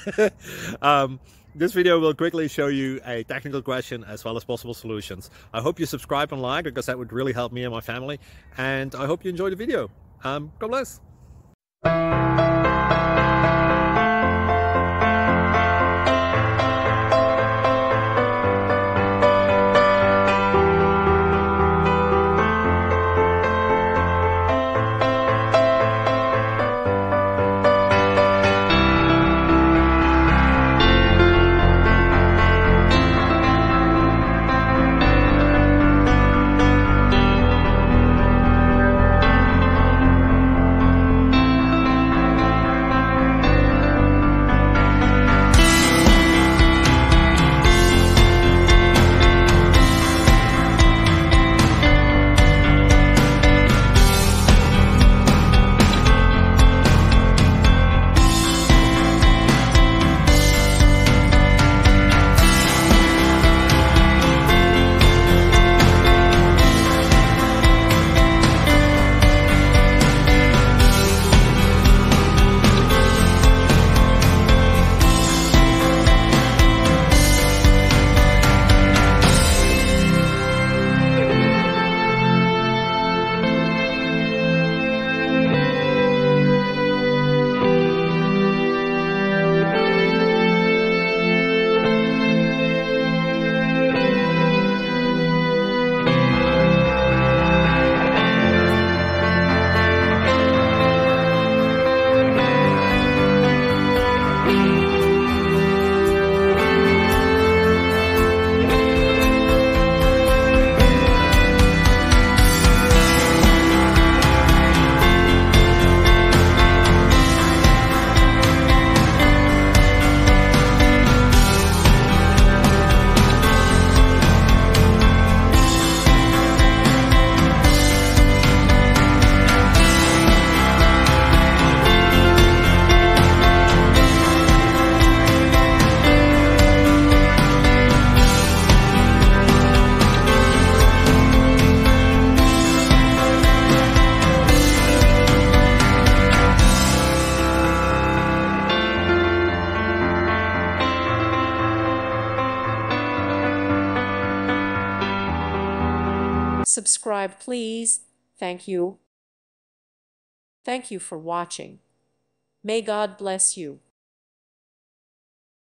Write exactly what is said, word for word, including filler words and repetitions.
um, this video will quickly show you a technical question as well as possible solutions. I hope you subscribe and like, because that would really help me and my family. And I hope you enjoy the video. Um, God bless. Subscribe, please. Thank you. Thank you for watching. May God bless you.